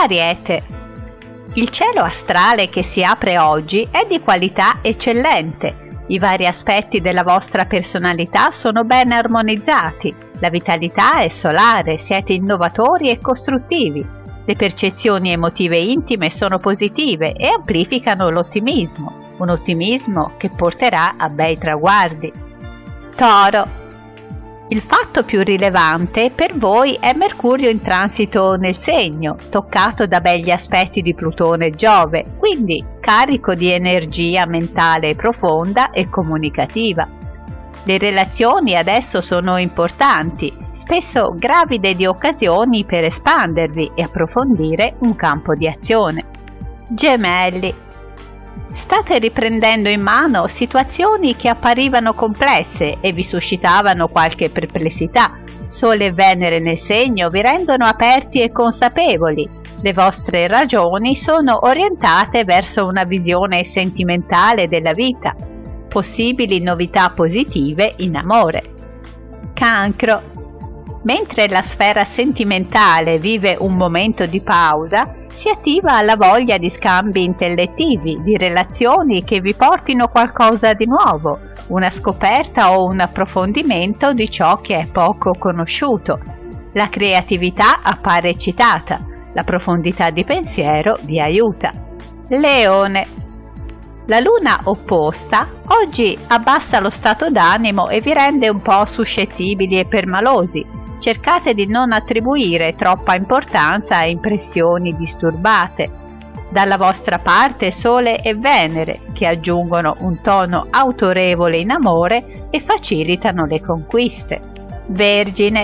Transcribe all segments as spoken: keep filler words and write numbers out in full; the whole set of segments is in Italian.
Ariete. Il cielo astrale che si apre oggi è di qualità eccellente. I vari aspetti della vostra personalità sono ben armonizzati. La vitalità è solare, siete innovatori e costruttivi. Le percezioni emotive intime sono positive e amplificano l'ottimismo, un ottimismo che porterà a bei traguardi. Toro. Il fatto più rilevante per voi è Mercurio in transito nel segno, toccato da begli aspetti di Plutone e Giove, quindi carico di energia mentale profonda e comunicativa. Le relazioni adesso sono importanti, spesso gravide di occasioni per espandervi e approfondire un campo di azione. Gemelli. State riprendendo in mano situazioni che apparivano complesse e vi suscitavano qualche perplessità. Sole e Venere nel segno vi rendono aperti e consapevoli. Le vostre ragioni sono orientate verso una visione sentimentale della vita. Possibili novità positive in amore. Cancro. Mentre la sfera sentimentale vive un momento di pausa, si attiva la voglia di scambi intellettivi, di relazioni che vi portino qualcosa di nuovo, una scoperta o un approfondimento di ciò che è poco conosciuto. La creatività appare eccitata, la profondità di pensiero vi aiuta. Leone. La luna opposta oggi abbassa lo stato d'animo e vi rende un po' suscettibili e permalosi. Cercate di non attribuire troppa importanza a impressioni disturbate. Dalla vostra parte Sole e Venere, che aggiungono un tono autorevole in amore e facilitano le conquiste. Vergine.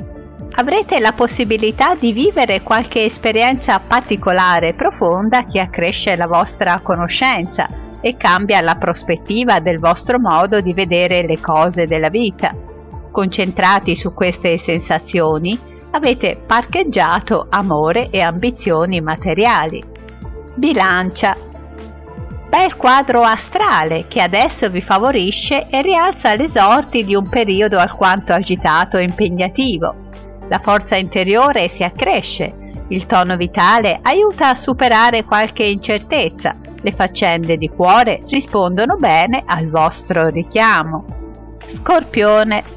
Avrete la possibilità di vivere qualche esperienza particolare e profonda che accresce la vostra conoscenza e cambia la prospettiva del vostro modo di vedere le cose della vita. Concentrati su queste sensazioni, avete parcheggiato amore e ambizioni materiali. Bilancia. Bel quadro astrale che adesso vi favorisce e rialza le sorti di un periodo alquanto agitato e impegnativo. La forza interiore si accresce, il tono vitale aiuta a superare qualche incertezza, le faccende di cuore rispondono bene al vostro richiamo. Scorpione.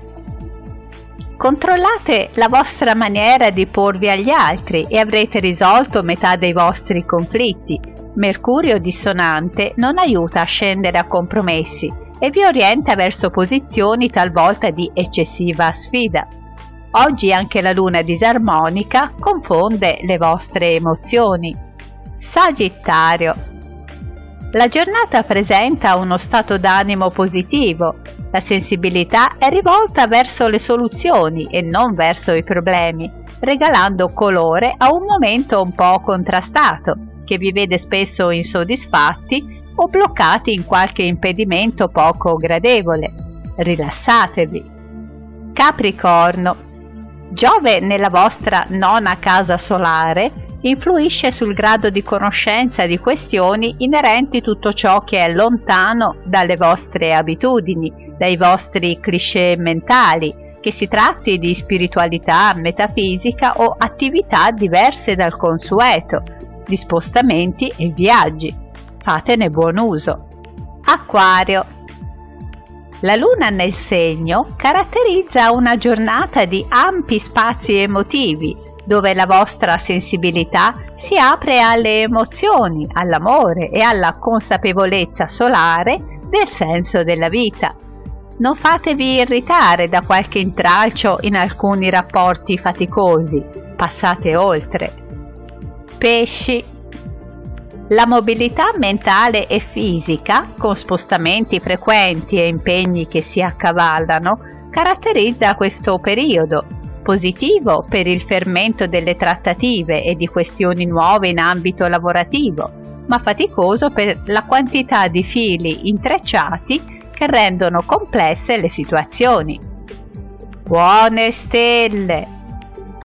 Controllate la vostra maniera di porvi agli altri e avrete risolto metà dei vostri conflitti. Mercurio dissonante non aiuta a scendere a compromessi e vi orienta verso posizioni talvolta di eccessiva sfida. Oggi anche la luna disarmonica confonde le vostre emozioni. Sagittario. La giornata presenta uno stato d'animo positivo. La sensibilità è rivolta verso le soluzioni e non verso i problemi, regalando colore a un momento un po' contrastato, che vi vede spesso insoddisfatti o bloccati in qualche impedimento poco gradevole. Rilassatevi. Capricorno. Giove nella vostra nona casa solare influisce sul grado di conoscenza di questioni inerenti tutto ciò che è lontano dalle vostre abitudini, dai vostri cliché mentali, che si tratti di spiritualità, metafisica o attività diverse dal consueto, di spostamenti e viaggi. Fatene buon uso. Acquario. La luna nel segno caratterizza una giornata di ampi spazi emotivi, dove la vostra sensibilità si apre alle emozioni, all'amore e alla consapevolezza solare del senso della vita. Non fatevi irritare da qualche intralcio in alcuni rapporti faticosi, passate oltre. Pesci. La mobilità mentale e fisica, con spostamenti frequenti e impegni che si accavallano, caratterizza questo periodo, positivo per il fermento delle trattative e di questioni nuove in ambito lavorativo, ma faticoso per la quantità di fili intrecciati che rendono complesse le situazioni. Buone stelle!